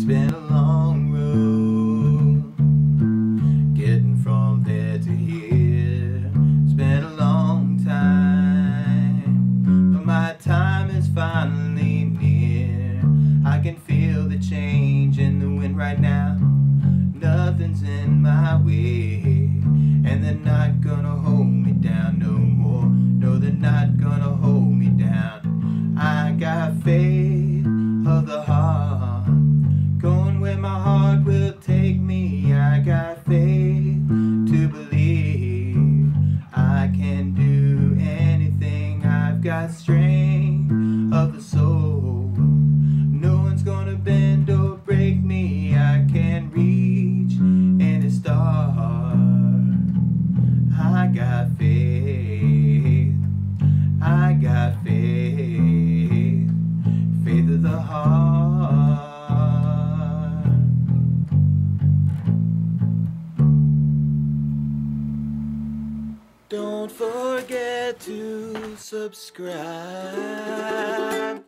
been a long road, getting from there to here. It's been a long time, but my time is finally near. I can feel the change in the wind right now. Nothing's in my way, and they're not gonna hold me down no more. No, they're not gonna hold me down. I got faith of the heart, going where my heart will take me. I got faith to believe I can do anything. I've got strength of the soul. No one's gonna bend or break me. I can reach any star. I got faith. I got faith. Faith of the heart. Don't forget to subscribe.